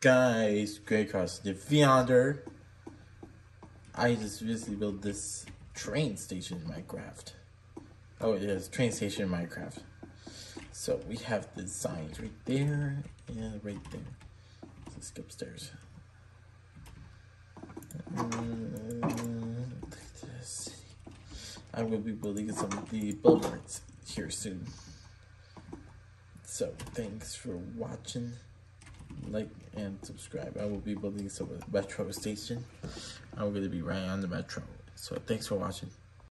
Guys, Grey Cross the Beyonder. I just recently built this train station in Minecraft. Oh, it is train station in Minecraft. So we have the signs right there and right there. Let's go upstairs. Look at this. I'm going to be building some of the billboards here soon. So thanks for watching. Like and subscribe. I will be building some metro station. I'm going to be right on the metro. So thanks for watching.